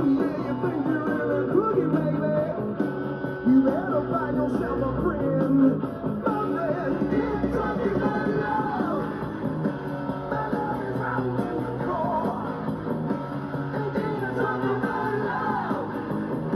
yeah, you think you're really cooking, baby. You better find yourself a friend.